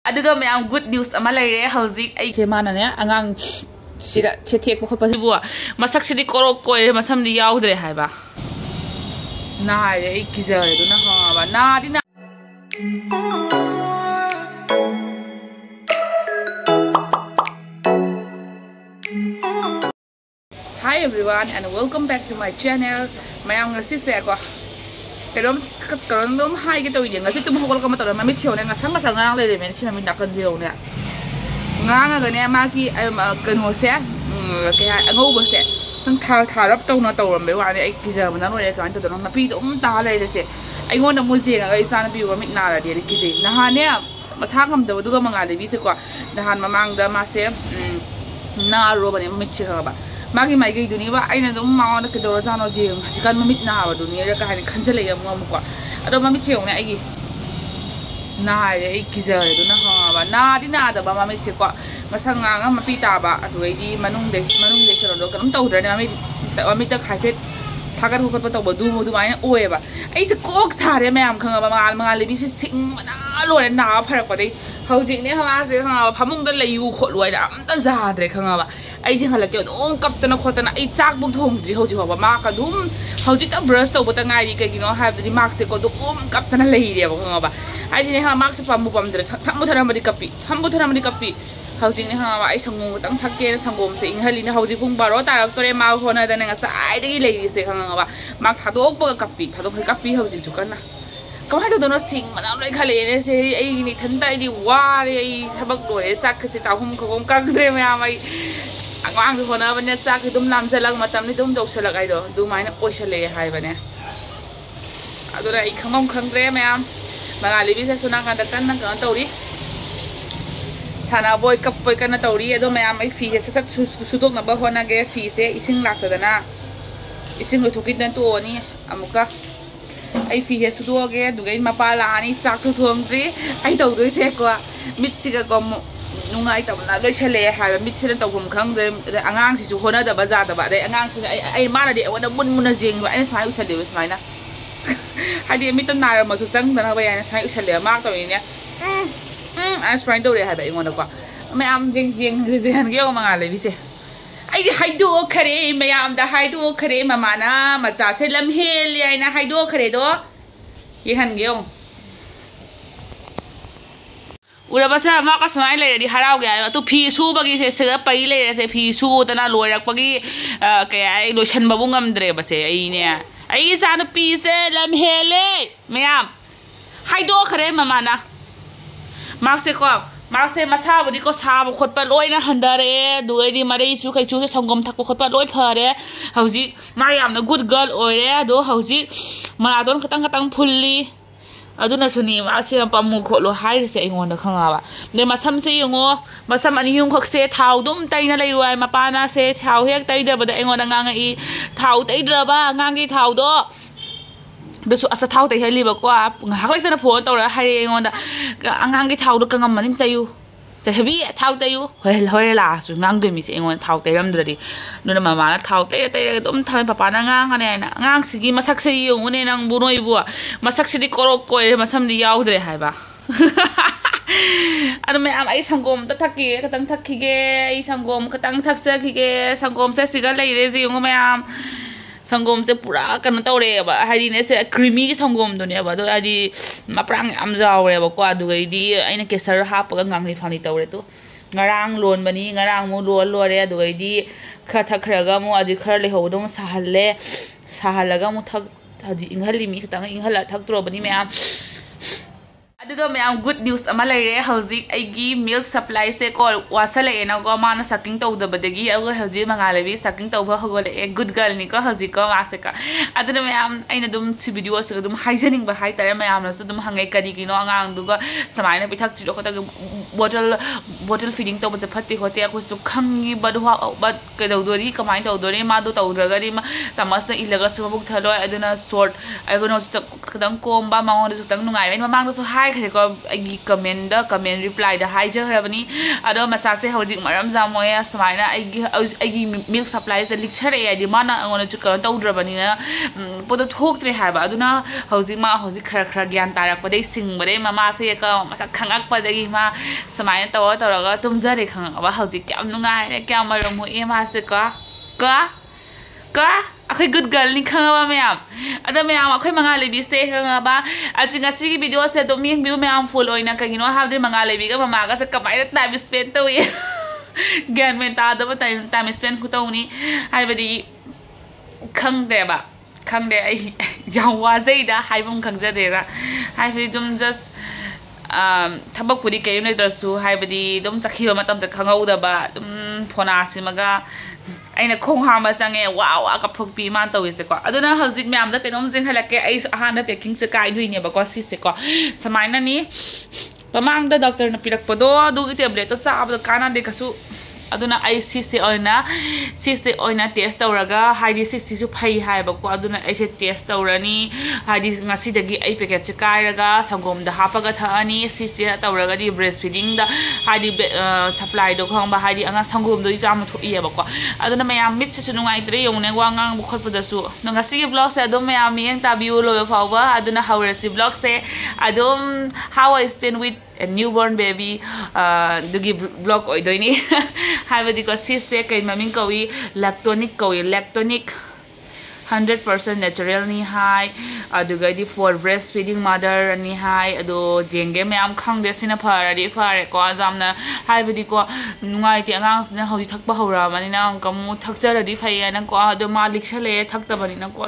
Aduga mayam good news ama leire hauzik ai che mana ne angang sida chetek ko khopa bu masak sidi korok ko masam di yaudre haiba na ai kizare do na ha ba na di na Hi everyone and welcome back to my channel. Mayam ngasi se ko Kadang hai gitu ini nggak sih tuh mau kalau kamu tahu mami cium nggak sama ngang le men sih mami nak kerja ne ngang agak ne maki kenal saya kayak ngau bos ya tentang tarap tahu na tahu ramai wah ne kisah mana loh ya kan tuh orang napi tuh tahu le sih ai ngau na musik nggak isan napi wah mit nara dia kisah nah ne masak kamu tahu tuh mengalih bisa kok nah mamang dah masih naro bani mit sih apa Magi mai gay dunia ba ay na dum mau na kedoro jano jing jikan mamit na ba dunia ra kahani khanjale ya mo ko ado mamit cheong na ai na ai kizare do na ha ba na di na da ba mamit che ko masanga nga mapita ba adu ai di manung de sero do kanum tau dra ne mamit ta khai phet thagar ko to ba du mo du mai oe ba ai se kok sare mayam khanga ba mangal le bi se sing na lo na phar ko dei haujing ne ha se ha phamung da leiu kho loi da am ta za dre khanga ba ai jing hala ke dum kaptana khotana ai chak buk thong ji hoji hoba ma ka dum hoji ta brush to bota ngai ri ke gino ha di mark se ko dum kaptana lei re ba ba ai ni ha mark se pam pam dre thamu thara mari kapi thamu thara mari kapi hoji ni ha ai sangu tang thakke sangom se inghali ni hoji pung baro ta rak tore ma hona da nga sa ai de lei se khanga ba mark thadok ba kapi thadok kapi hoji chukana kamai do no sing mana loi khale ne se ai ni thanda ai di wa re ai thabak loi sak se chahum khom kang dre ma mai Ang tu hona banya sak itu nam selag matam ni tum dok selag ay do du mai na oi sele hai banya ado ra i khamam khangre mayam mangali bi se sunang kan kan na kan tauri sana boy kap boy kan na tauri ado mayam ai fi se sak sudok na ba hona ge fi se ising lak ta na ising lo thukit nan to ni amuka ai fi he sudok ge du ge mapala ni sak thu thong tri ai tau doi se ko mit siga ko nungai ta na loi chele ha mit chele tau hum khang de angang si chu hona da baza da ba de angang si ai mana de wada mun mun jing ba ai sai u chele mai na ha de mit tan na ma su sang da na ba ya sai u chele mak to ni ne ai sai do de ha da ngon da kwa mai am jing jing jing ge ma nga le bi se ai de hai do khare mai am da hai do khare ma na ma cha se lam hel ai na hai do khare do ye han ge Ura basa maka samai le di harau gaya tu phi su bagi se se pai le se phi su tana loirak bagi kaya ai lotion babungam dre base ai ne ai cha no pi se lam hele mayam haido khare mama na mak se masa bodi ko sa bu khot pa loina handare duai di mare su kai chu sangom thak bu khot pa loi phare hauji mayam na good girl oire do hauji ma don katang phulli aduna suni ma se pamu kho lo hai se ingon da khanga ba ne masam se yongo masam ani yung khok se thau dum tai na lei wai mapana se thau hek tai da ba da ingon da ngang i thau tai dra ba ngang gi thau do besu asa thau tai heli ba kwa ngak lek na phone to ra hai ingon da angang gi thau do kangam manin tayuจะเฮบี้เท้าเตยเฮ้ยล่ะสุดงางด้วยมีเสียงวันเท้าเตยรำดูดินู่นมามาแล้วเท้าเตยต้มทำเป็นป้านั่งงางอะไรนะงางสิกีมาสักเสียงวันนี้นั่งบุญอีบัวมาสักสิดีกรอกก้อยมาซ้ำดียาวด้วยหายบ้าอันนั้นไม่เอาไอ้สังคมตั้งทักกี้ก็ตั้งทักขี้เกไอ้สังคมก็ตั้งทักเสียขี้เกสังคมเสียสิกันเลยเรื่องก็ไม่เอาสังคมจะปรากันนั่นตัวเลยบ่ให้ดีเนี่ยเสียครีมี่สังคมตัวเนี้ยบ่ตัวไอ้ดีมาปรางอัมจาวเลยบ่กว่าดูไอ้ดีไอ้เนี่ยเกสร์ฮับก็งังที่ฟังนี่ตัวเลยตัวงารางล้วนบันนี้งารางมูล้วนเลยดูไอ้ดีข้าทักขรก็มูอดีขรเลยหัวดงสาหัลก็มูทักดีอิงฮัลลิมีตั้งอิงฮัลทักตัวบันนี้ไม่เอาAduga mayam good news ama leire hauzik aigi milk supply se ko wasale ena go mana saking to da badagi ago hauzik mangalebi saking to ba hogole a good girl ni ko hauzik ko aseka aduna mayam aina dum chi video se dum hygienic ba hai tare mayam na su dum hangai kari ki no angang du go samaina pithak chi ko ta bottle feeding to ba phatti hote ko su khangi badwa bad ke dodori kamai dodori ma do tawdragari ma samas na ilaga su buk thaloi aduna short ago no su kadang komba mangon su tang nungai ma mang do su hai हाइखरेको comment reply दा हाइजखरबनी अदो मसासे हौजिक मरम जामोय समाइना milk supply से लिखछरे यादि माना अंगोन चु कन तौद्रबनिना पोदो थोक्त्रे हाबा अदुना हौजिक खरा ज्ञान तारकपदे सिंगबदे ममासे का मसा खंगाकपदगी मा समाइना तौरगा तुमजरे खंगाबा हौजिक क्याम नुंगाय क्याम मरम हो ए मासे का अखै गुड गर्ल नि खंगाबा मैम अदा मैम अखै मंगा लेबी से खंगाबा अचिंगासी की वीडियो से तो मिंग व्यू मैम फुल होइना कगिनो हाबदे मंगा लेबी का ममागा से कमाइना टाइम स्पेंड तोए ज्ञान में तादब टाइम स्पेंड खुतौनी हाइबदी खंगदेबा खंगदे आई जावा जैदा हाइबम खंगजदेरा हाइबदी दुम जस्ट थबकपुरी कयम लेदरसु हाइबदी दुम चखिबा मतम से खंगौदबा दुम फोना सिमगा अना खोंग हामा चंगे वाव कपथोपी मान तौसेको अदुना हजिक मैम कम जिंहलके अहान पैकिंग से कायदुनेबको सिसेको समाइना नि पमांग डॉक्टर ने पिरकपदो अदुगी टेबलेट तो चाबद कानादे कसु अदुना सिसे ओइना टेस्ट तौरगा हाइदि सिसु फै हाइबको अदुना ऐसे टेस्ट तौरनी हाइदि ngasi पैकेट से कायरगा संगोम दा हापगा थानी सिसे तौरगा दि ब्रेस्ट फीडिंग दा हाइदि सप्लाई दो खंबा हाइदि अंगा संगोम दो जाम थोइयबको अदुना मयाम मिट से नुंगाइत्रे योंगने वांगांग बुखटपदसु ngasi की ब्लॉग से अदुम मयाम मियंग ताबिउ लोय फावबा अदुना हावरसी ब्लॉग से अदुम how I spend with a newborn baby दुगी ब्लॉग ओइदोइनी हाइबदी को सिसे कई ममिंग कवी लैक्टोनिक 100% natural ni hai aduga di for breastfeeding mother ni hai ado jenge मैम खंगदे सिना फरदी फरे को जामना हाइबदी को नुंगाइ ते अंगांग सिना हौजी थकबा हौरा मानिना कमु थकजरदी फैया को अदो मा लिखसले थकतबनिना को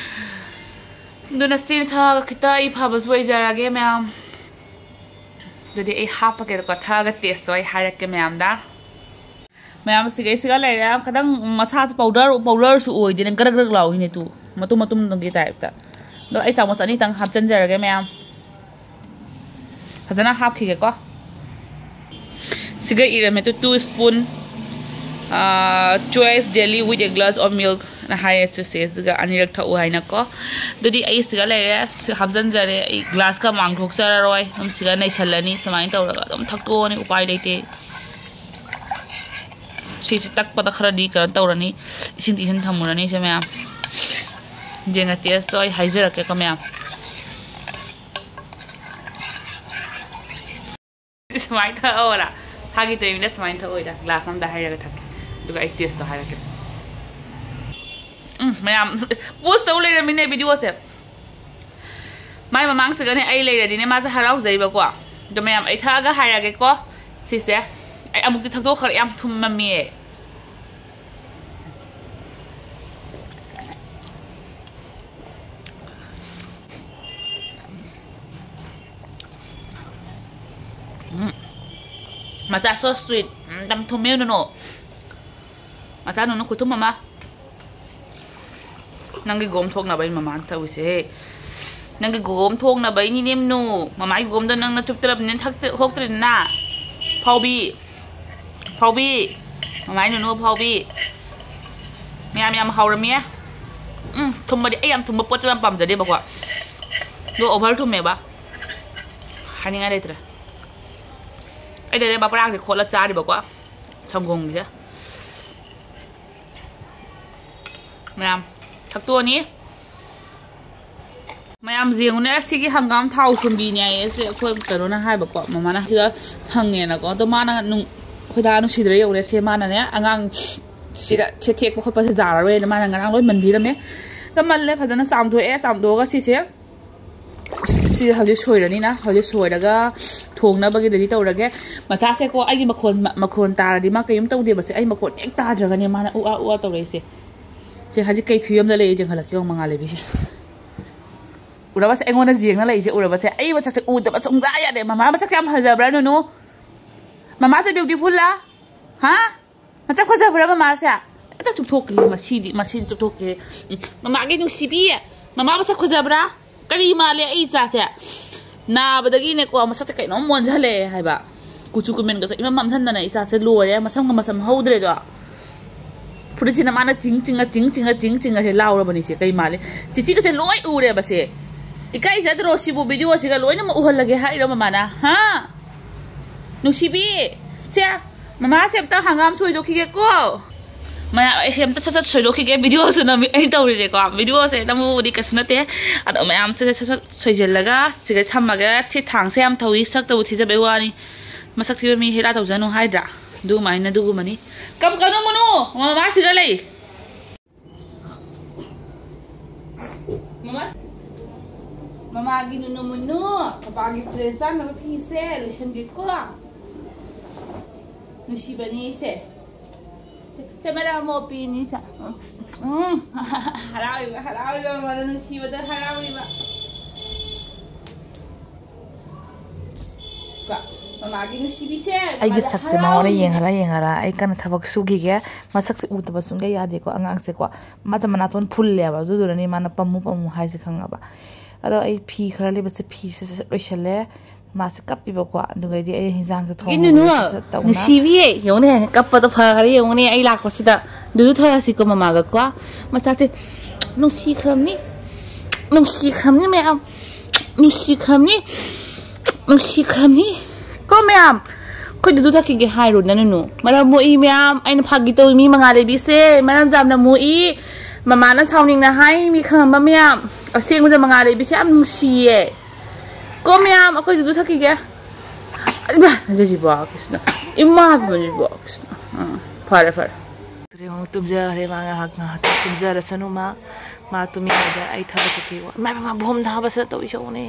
दुना सिन था खिता इ फाबस वइजरागे मैम दुदी ए हापके को थागा टेस्ट ओइ हारके मैम दा मैम सिगा लेरे कदंग मसाज पाउडर सु ओइ दिन गरग लाउ हिने तू मतुम दंगी टाइप ता लो ए चामच अनि तंग हापचन जरगे मैम फजना हापखिगे को सिगा इरमे तो 2 spoon choice daily with a glass of milk na high exercise ga anirak tha uhaina ko dudi ai siga leire habjan jare ai glass ka mang thok sara roi hum siga nai salani samai tawra dum thakto ni upai leite si tak pada khara di kan tawrani isin tin thamurani se ma'am jenga test toy haijera ke ka ma'am samai tha ora hagi to ina samai tha oida glass am da haira thak दुगा एक test तो हारके ma'am post तौ लेरे मिने video से my ममांग से गने आई लेरे दिने मा जा हराउ जइबको तो मैम आई थागा हारगे को सिसे आई अमुक्ति थकदो खर याम थुम मम्मी मसा सो स्वीट दम थुमेउ नो मसा नुनु कुतुम ममा नंगी गोम थोक ना बाई ममा तविसे नंगी गोम थोक ना बाई नि नेम नु ममा गोम द नंग न चुपतरब ने थक होक्तरे ना फाउबी ममा नुनु फाउबी म्याम हाउरमिया थुमबदि ए याम थुमब पोत याम पामजदे बको दो ओभर थुमेबा हानिंगा लेत्रे ए दे बापरा के खोला चारि बको संगोंग जे मैम थकतोनी मैम जेंगने सिगी हंगाम थाउ सुंबीने ऐसे अखोय करोना हाइबको ममाना सिगा हंगेनाको तो माना नु खोदा नु सिद्रे यौरे से माना ने अंगांग सिरा छेथेक खप से जारावे माना ngरang लोय मनबिरमे रमले फजना सामदोगा सिसे सि हजे सोइरनी ना हजे सोइरगा थोंगना बगे रेडी तौरगे मचासे को आगी मखोन तारदी मा कयम तौदे बसे आई मखोन एक ताद्रगने माना उआ तौरेसे से हजी कई फियम ले जंग हलक मंगा लेबी उरबस एंगोना जेंगना लेजे उरबस आई मसक उदब सुंगा यादे ममा मसक याम हजबरा नु ममा से ब्यूटीफुल ला हां मसक खजबरा ममा से एता चुथोक ले मसीन चुथोक के ममा गे नुसीबी ममा मसक खजबरा करी माले आई चा से नाबदगी ने को मसक कइनो मोनझले हाइबा कुचु कुमेन गस इमा ममझनना इसा से लोरे मसम हौद्रे गा फुरिसिना माना चिंग चिंग से लाउरबनी से कई माले चिची के से लोय उरे बसे इकाई जद्रो सिबु वीडियो सिगा लोइना म उहल लगे हाइरो ममाना हा नुसिबी से ममा से अब हंगाम सोइदो खिगे को मैं ऐसे हम तो सच सोइदो खिगे वीडियो सुना ए तौरि दे को वीडियो से नमुदी कसनते अदो मैं आम से सोइजल लगा सिगा छमगा थि थांग से हम थौई सक तो थि जबे वानी मसक थि मी हेला तौजनु हाइद्रा दु माइना दुगु मनी कम कनो मनु ममा सिगा लई ममा Mama lagi nunu-nunu, papa lagi presan, mama pise, lucian gitu lah. Nusi bani se. Cuma dah mau pini sa. Harawi ba, mana nusi betul harawi ba. Kak, mama lagi nusi bise. Aigi saksi mawar yang hara, ai kan thabak sugi ya, masak si uta basunga ya deko, angang se ko, macam mana tuan full ya ba, dulu ni mana pamu hai se kang ba. अरे आई फी खरा ले बस फी से लोइसले मासे कप्पी बको दुगैदि आई हिजांग थो नु CV योने cup तो फरे योने आई लाको सिदा दुदु थरासि को ममागा को मचा से नु सीखमनी मैम नु सीखमनी को मैम कोई दुदु थकी गे हाइरो ननु मरा मोई मैम आइन फागी तो मी मंगा ले बिसे मरा जामना मोई ममाना साउनिंग ना हाई मी खम मैम असेंग मुझे मंगा ले बिसे am nusiye ko मैम aku dudu thaki ge ba jeji ba kisna imma ba jeji ba kisna fare रे हो तुम जा रे मांगा हक ना तुम जा रसनु मा तुमी जा आई था बके मा भोम धा बस तो इशोने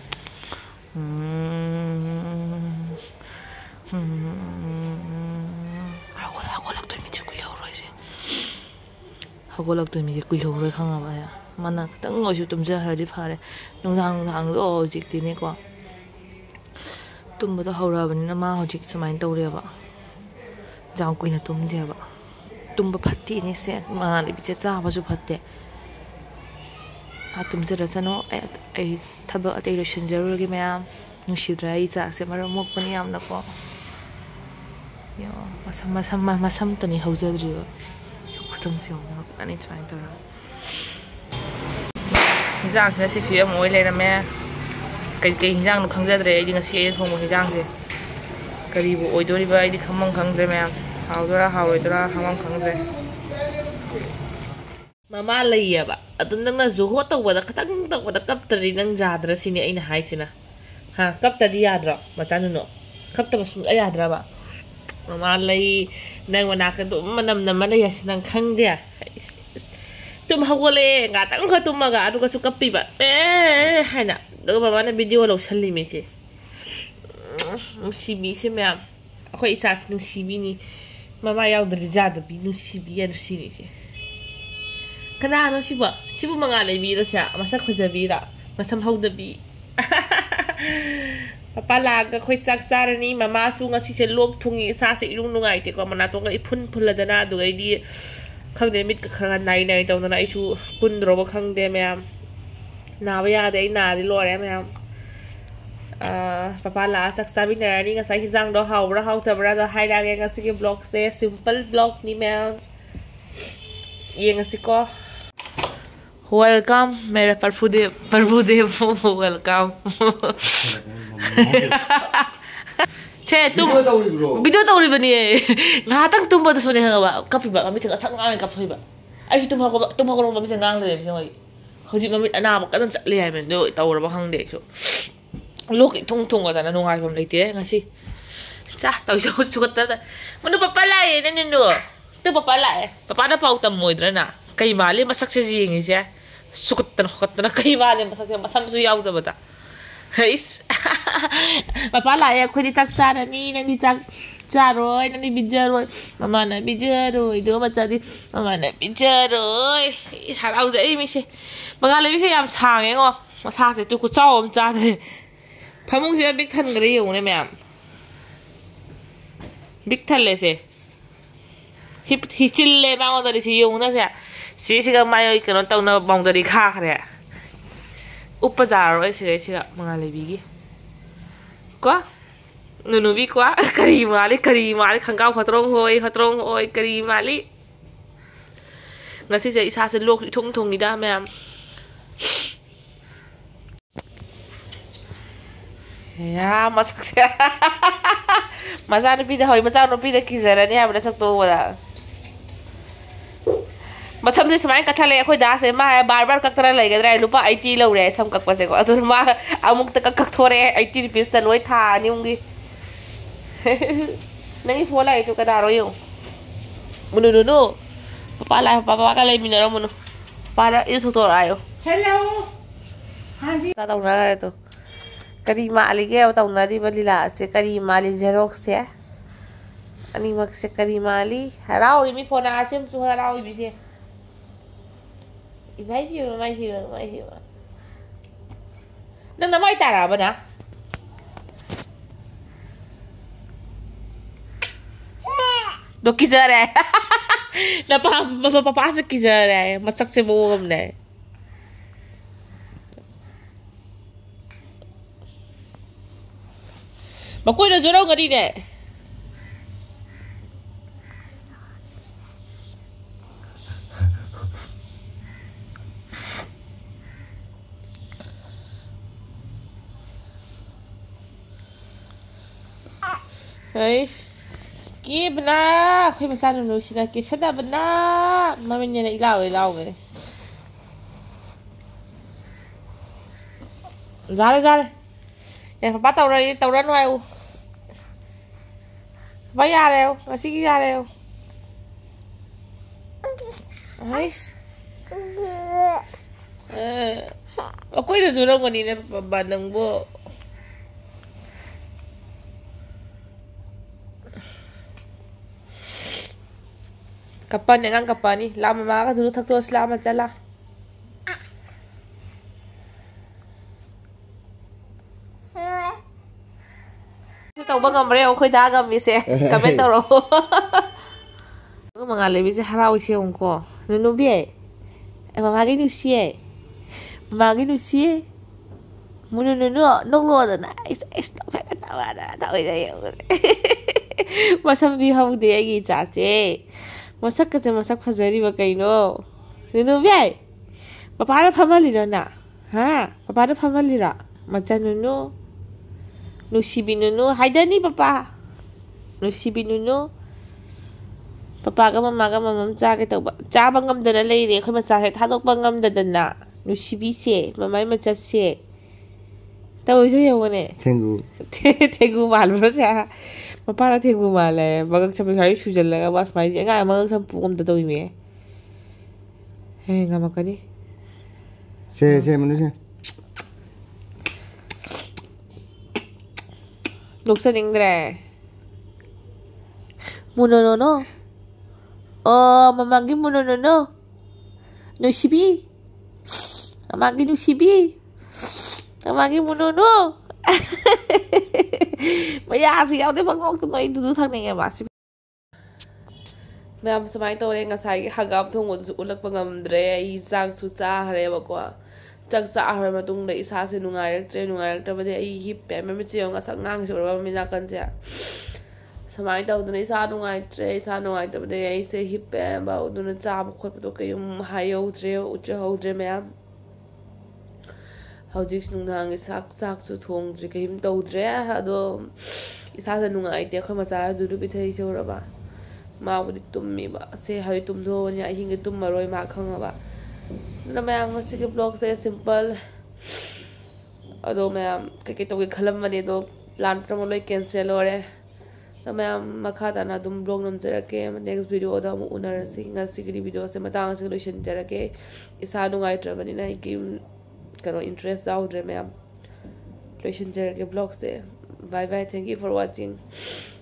हगोलक तो मी जे कुइ हो रइसे हगोलक तो मी जे कुइ हो रइ खंगा बा या mana tang ngoi su tum ja har di phare nung lo jik ti ne ko tum ba da haura ban na ma hojik sumain tawre ba jang kuina tum je ba tum ba phatti ni se ma li bi cha ba su phatte a tum se ra sano ai thaba atei ro shinjaru gi mayam nu shidrai cha se mara mok pani am na ko yo masam tani haujadri ba khutam se ho na ani try tara हिजांग से फिर मोई लेरमे कई हिजांग नु खंगजद्रे आइदि ngasi ai thong हिजांग से करीब ओइदोरिबा आइदि खमम खंगद्रे मैम हाउदरा हाउदरा खमम खंगद्रे ममा लैयबा अदुन नंगना जोहो तौबदा खतंग तौबदा कप्तरी नंग जाद्रा सिनि आइना हाइसिना हा कप्तरी याद्रा मचानु नो कप्तबा सु याद्राबा ममा लै नंग वना क दु मनम नम लैयासि नंग खंगदे तुम हगोले गातंग ख तुमगा अदुगा सु कप्पीबा हाइना दग बाबा ने वीडियो लो सल्ली मेचे नुसीबी से मैम अखोय इचास नुसीबी नि मामा यावद्रि जाद बि नुसीबी या नुसीनि से कना नो सिबु मंगा लेबी रसा मसक खजबीरा मसम हौदबी पापा लाग खोय चाक चारनी मामा सु ngasi से लोक थुंगी सा से इरुंग नुगाइते को मना तो इफुन फुलदना दुगैदि खंगदे मिट खरा नाई तौना आइसु पुनद्रोब खंगदे मैम नाबा यादे आई नादि लोरे मैम पापा ला चक चाबिनारनी ngasi हिजांग दो हाउब्रा हाउतब्रा द हाइरागे ngasi के ब्लॉग से सिंपल ब्लॉग नि मैम ये ngasi को वेलकम मेरे प्रभुदेव वेलकम छे तुम वीडियो तौरी बनी ngahatang tumba to sone hanga ba kapiba ami thanga sangang kaphoiba ai tum hako mami sangang le bisoi hoji mami ana ba kadan chatle hai men do tawra ba hangde so loki thung ga dana nungai bam leite ngasi cha taw so sugat ta manu papa lai ne no tu papa lai papa da pau tam moidra na kai mali masak se jingi se sugat tan kai mali masak masam su yaw da bata Guys, papa lah ya aku dicak cara ni, nang dicak caroi, nang dibijaroi, mama nak bijaroi, dua macam ni, mama nak bijaroi. Harau je ini sih, mengalir sih yang sang yang oh, masa tu aku cakap macam ni. Pemung sih big tan geri yang ni macam, big tan le sih, hicil le bang dari sih yang na sih kan mayo ikan tahu na bang dari kah dia. उपजार ऐसे मंगाले बिगी को नुनुबी को करी माली खंगाव खतरों होय करी माली ngasi से इसा से लोक थुंग थुंग इदा मैम Ya masakse. Masano pida hoy masano pida kizara ni habla sakto wala. Masam se samay kathale khoi da se ma bar bar kaktara laigedra lupa 80 lawre sam kakpase ko adur ma amuk ta kakthore 80 rupees ta loi tha ni ungi. Nangi fola itu kadaro yo. Munu papa ka lai minaro munu. Para isu to ayo. Hello. हाँ जी ta tau na re to. Kari mali ke tau na ri balila se kari mali xerox ya. Ani mak se kari mali. Harau mi phone a sem su harau bi se. Mai hi. Nang na mai tara ba na? Do kizar hai. Na pa se kizar hai. Masak se bo gam na. Makoi na jorong ngadi ne. Guys, ki bana, khoi masano no sina ki sada bana, mami ne ilaw nge. Zare. Ya papa tau ra no ai. Vai ra đâu, ngasi ki ra đâu. Guys. Ako na jorong ngani ne banang bo. Kapan yang kapan ni lama maka dulu tak tu selamat jalan. Tau bang amre aku dah agam bisa kamen tau lo. Aku mengalih bisa harau isi ongko. Nunu biar. Mama gini usia. Munu nok lo ada na. Stop tahu ada tahu saya. Masam di hau dia gitu aja. Masak fazari ba kaino. Nunu biai. Papa ada family na. Ha, papa ada family ra. Macam nunu. Nusibi nunu. Haida ni papa. Nusibi nunu. Papa ka mamam cha ke tau ba. Cha bangam dana lai re khoi macha he thadok bangam dana. Nusibi se, mamai macha se. Tau je yo ne. Tengu mal bro sa. Papa na tengu mal hai bagak sampai hari sujal laga bas mai je ngai mag sam pugam da toi me he ngama kani se manusia loksa ningre muno no oh mamagi muno no no shibi mamagi muno no Maya si yaw de bang ngok noi du thang ne ma si Ma'am samai to re ngasai hagam thong ud ulak pangam dre I sang su cha hare ba ko chak cha hare ma tung de isa se nungai rak ba de I hip pe me che nga sak ngang se ba mi na kan cha samai to de isa nungai to de I se hip pe ba u du na cha ba khot to ke yum hayo dre u che ho dre ma'am Hojik nungang sak su thong dre ke him to dre ado isa sa nungai te khama cha du bi thei chora ba ma bu tum mi ba se hai tum do nya hing tum maroi ma khang ba na ma ang se ke blog se simple ado ma ke to ke khalam mane do plan promo loi cancel ore na ma makha da na dum blog nam jara ke next video da mu unar singa sigri video se matang solution jara ke isa nungai tra bani na ki kano interest out re ma solution jara ke blog se bye thank you for watching